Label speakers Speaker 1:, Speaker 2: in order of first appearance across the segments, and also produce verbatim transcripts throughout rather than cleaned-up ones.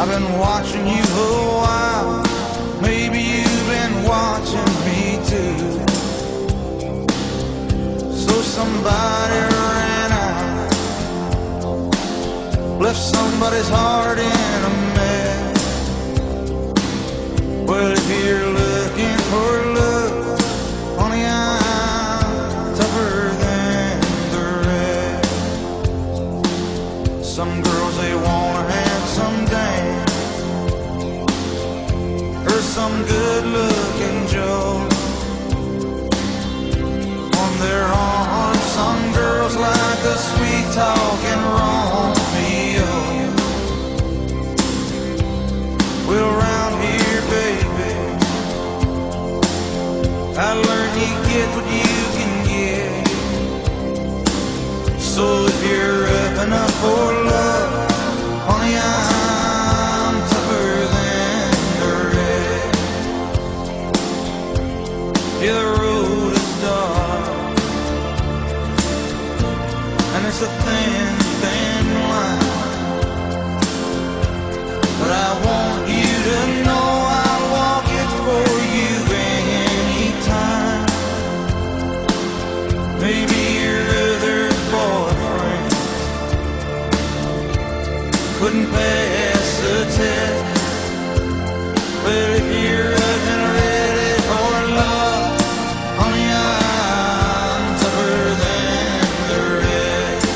Speaker 1: I've been watching you a while. Maybe you've been watching me too. So somebody ran out, left somebody's heart in a mess. Well, if you're looking for love, honey, I'm tougher than the rest. Some girls, they wanna have some dance or some good-looking Joe on their arms. Some girls like a sweet-talking Romeo. Well, round here, baby, I learned you get what you can get. So if you're up and up for love, honey, I'm tougher than the rest. Yeah, the road is dark, and it's a thin, thin line, but I want you to know I'll walk it for you anytime. Maybe your other boyfriend couldn't pass the test, but if you're up and ready for love, honey, I'm tougher than the rest.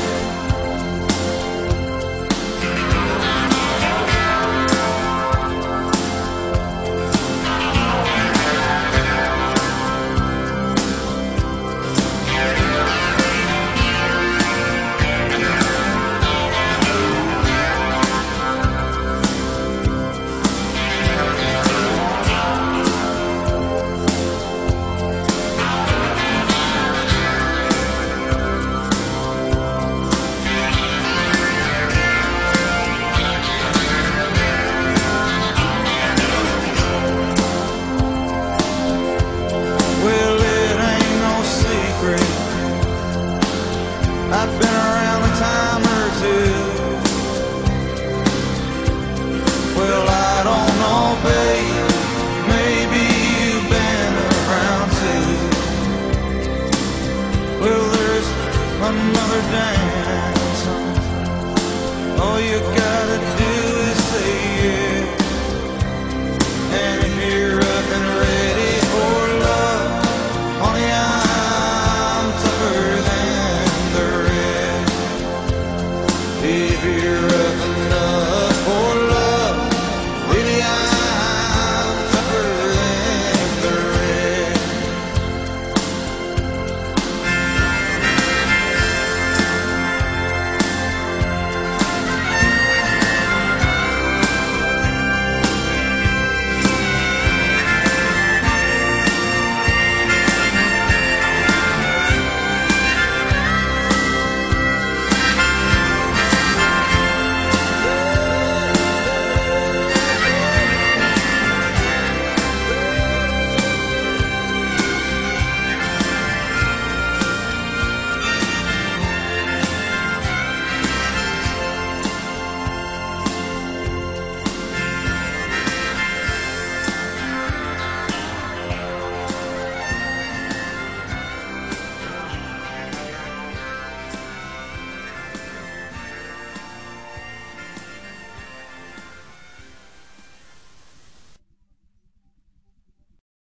Speaker 1: Well, it ain't no secret, I've been around a time or two. Well, I don't know, babe, maybe you've been around too. Well, there's another dance. Oh, you got